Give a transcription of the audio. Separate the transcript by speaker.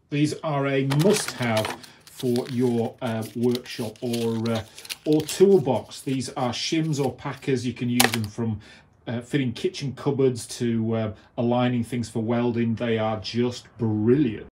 Speaker 1: These are a must-have for your workshop or toolbox. These are shims or packers. You can use them from fitting kitchen cupboards to aligning things for welding. They are just brilliant.